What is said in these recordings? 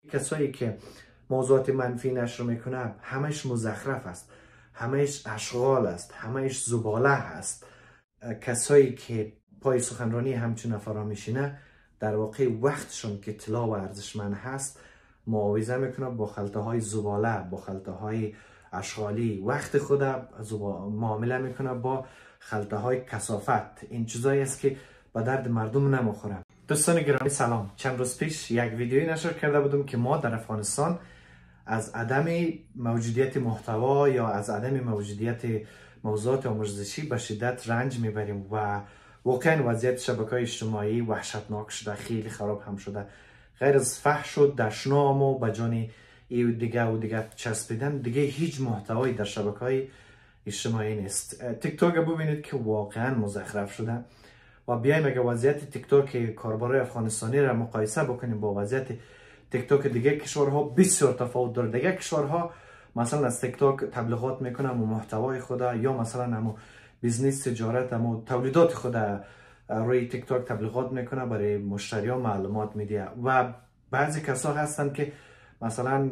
کسایی که موضوعات منفی نشر میکنه همش مزخرف است، همش اشغال است، همش زباله است. کسایی که پای سخنرانی همچون نفرا میشینه در واقع وقتشون که طلا و ارزشمند هست معاوضه میکنه با خلطه های زباله، با خلطه های اشغالی. وقت خود معامله میکنه با خلطه های کثافت. این چیزایی است که به درد مردم نمیخوره. دوستان گرامی سلام. چند روز پیش یک ویدیویی نشر کرده بودم که ما در افغانستان از عدم موجودیت محتوا یا از عدم موجودیت موضوعات آموزشی به شدت رنج میبریم و واقعا وضعیت شبکه‌های اجتماعی وحشتناک شده، خیلی خراب هم شده. غیر از فحش و دشنام و بجانی ای دیگه چسبیدن، دیگه هیچ محتوایی در شبکه‌های اجتماعی نیست. تیک تاک ببینید که واقعا مزخرف شده و بیایم اگه وضعیت تیک تاک کاربرای افغانستانی را مقایسه بکنیم با وضعیت تیک تاک دیگه کشورها، بسیار تفاوت داره. دیگه کشورها مثلا از تیک تاک تبلیغات میکنه و محتوای خود یا مثلا همو بیزنس تجارت همو تولیدات خود روی تیک تاک تبلیغات میکنه، برای مشتریان معلومات میده. و بعضی کسا هستن که مثلا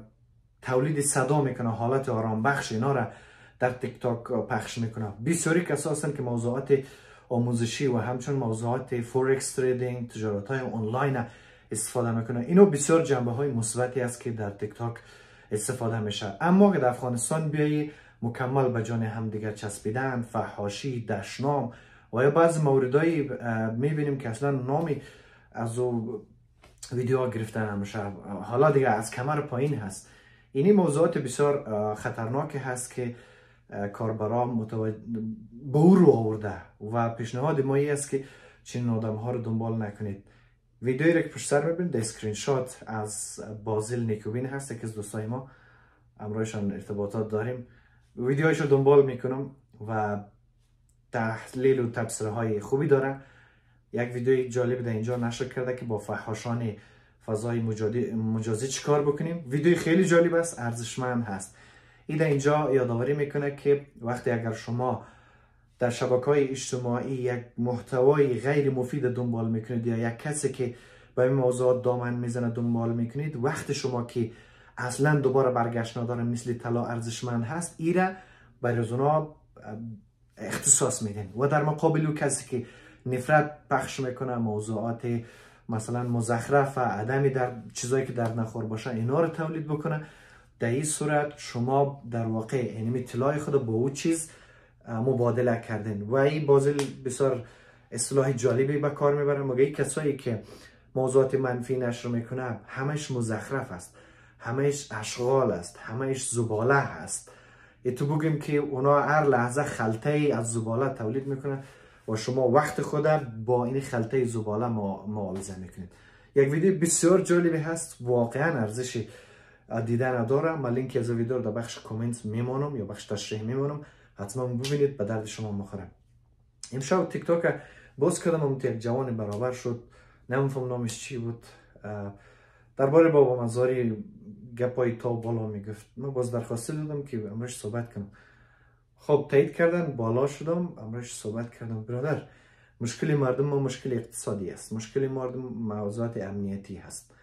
تولید صدا میکنه، حالت آرام بخش اینا را در تیک تاک پخش میکنه. بسیاری کسا هستن که موضوعات آموزشی و همچنین موضوعات فورکس تریدینگ، تجارت های آنلاین استفاده میکنه. اینو بسیار جنبه های مثبتی است که در تیک تاک استفاده میشه. اما که در افغانستان بیایی مکمل به جان هم دیگر چسبیدن، فحاشی، دشنام و یا بعضی موردایی میبینیم که اصلا نامی از او ویدیو گرفتن نمیشه، حالا دیگه از کمر پایین هست. اینی موضوعات بسیار خطرناکی هست که کاربران به او رو آورده و پیشنهاد ما ای است که چنین آدم ها رو دنبال نکنید. ویدیویی را که پشت سر میبینید اسکرین شات از بازیل نیکوبین هست که از دوستای ما امروزشان ارتباطات داریم. ویدیوهایش رو دنبال میکنم و تحلیل و تبصره های خوبی داره. یک ویدیوی جالب در اینجا نشر کرده که با فحاشان فضای مجازی چیکار بکنیم. ویدیوی خیلی جالب است، ارزشمند هست. این در اینجا یادآوری میکنه که وقتی اگر شما در شبکه‌های اجتماعی یک محتوای غیر مفید دنبال میکنید یا یک کسی که به این موضوعات دامن میزنه دنبال میکنید، وقت شما که اصلا دوباره برگشت نداره مثل طلا ارزشمند هست، ایره برای اونا اختصاص میدین. و در مقابل او کسی که نفرت پخش میکنه، موضوعات مثلا مزخرف و عدمی در چیزایی که در نخور باشه اینا رو تولید بکنه، در این صورت شما در واقع اینمی طلای خود با او چیز مبادله کردن. و این بازیل بسیار اصطلاح جالبی به کار میبرن. مگه کسایی که موضوعات منفی نشر میکنه همش مزخرف است، همش اشغال است، همش زباله است. تو بگیم که اونا هر لحظه خلطه ای از زباله تولید میکنن و شما وقت خود با این خلطه زباله معاوضه میکنید. یک ویدیو بسیار جالبی هست، واقعا ارزش دیدن نداره. من لینک از ویدیو رو در بخش کامنت میمونم یا بخش تشریح میمونم، حتما ببینید، به درد شما میخوره. امشب تیک تاک باز کردم، یک جوان برابر شد، نمیفهم نامش چی بود، درباره بابا مزاری گپای تا بالا میگفت. من باز درخواست دادم که امروز صحبت کنم. خب تایید کردن، بالا شدم، امروز صحبت کردم. برادر، مشکل مردم ما مشکل اقتصادی است، مشکل مردم موضوعات امنیتی هست.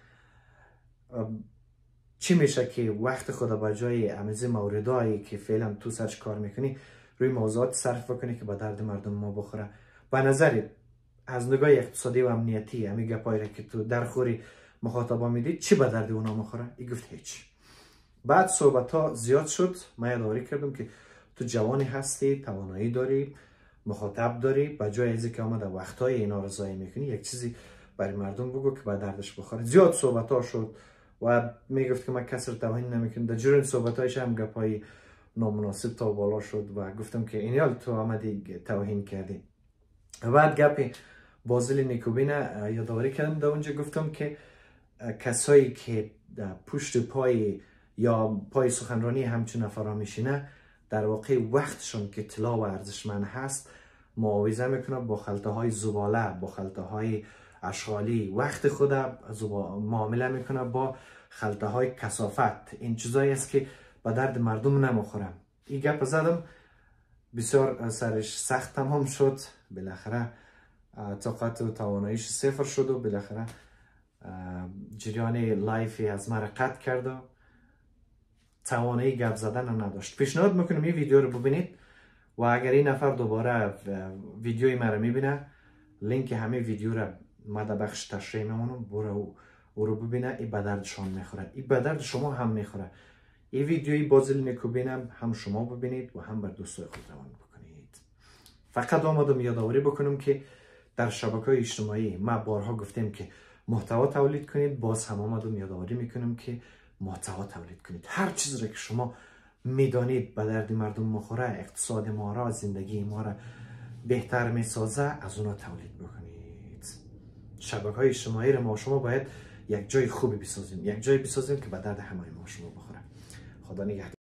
چی میشه که وقت خدا به جای امیزه موردایی که فعلا تو سرش کار میکنی روی موضوعات صرف بکنی که به درد مردم ما بخوره؟ به نظر از نگاه اقتصادی و امنیتی همین گپایی را که تو درخوری مخاطبا میدید چی به درد اونا میخوره؟ ای گفت هیچ. بعد صحبت ها زیاد شد، من یادآوری کردم که تو جوانی هستی، توانایی داری، مخاطب داری، به جای ازی که آمده وقتای اینا رو ضایع میکنی یک چیزی برای مردم بگو که به دردش بخوره. زیاد صحبت ها شد و میگفت که من کسی رو توهین نمیکنم. در جور صحبتایش هم گپای نامناسب تا بالا شد و گفتم که اینیال تو آمدی توهین کردی. بعد گپی بازیل نیکوبین یادآوری کردم. در اونجا گفتم که کسایی که پشت پای یا پای سخنرانی همچون نفرا میشینه در واقع وقتشون که طلا و ارزشمند هست معاوضه میکنه با خلطه های زباله، با خلطه های اشغالی. وقت خود معامله میکنه با خلطه های کثافت. این چیزایی است که به درد مردم نمیخوره. این گپ زدم، بسیار سرش سخت تمام شد، بالاخره طاقت و تواناییش صفر شد و بالاخره جریان لایفی از مرا قطع کرد و توانایی گپ زدن نداشت. پیشنهاد میکنم این ویدیو رو ببینید و اگر این نفر دوباره ویدیوی مرا میبینه، لینک همه ویدیو رو ما در بخش تشریح میمونم، برو او رو ببینه. این به دردشان میخوره، این به درد شما هم میخوره. این ویدیوی بازل میکوبینم هم شما ببینید و هم بر دوستای خود روان بکنید. فقط آمدم یادآوری بکنم که در شبکه‌های اجتماعی ما بارها گفتیم که محتوا تولید کنید، باز هم آمدم یادآوری میکنم که محتوا تولید کنید. هر چیزی که شما میدانید به درد مردم مخوره، اقتصاد ما را، زندگی ما را بهتر میسازه، از اونا تولید بکنید. شبکه‌های اجتماعی را ما شما باید یک جای خوبی بسازیم، یک جای بسازیم که به درد همه ما شما بخوره. خدا نگهدار.